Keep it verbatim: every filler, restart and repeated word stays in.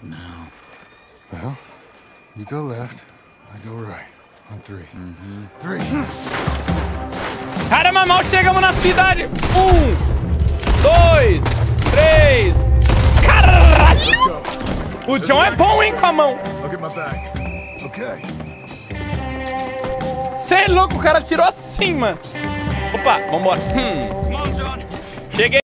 No. Well, you go left, I go right. On three. Mm-hmm. Three. Caramba, mal chegamos na cidade. Um, dois, três. Caralho! O John é bom, hein, com a mão. I'll get my bag. Okay. Cê é louco, o cara tirou assim, mano. Opa, vambora. Hum. Cheguei.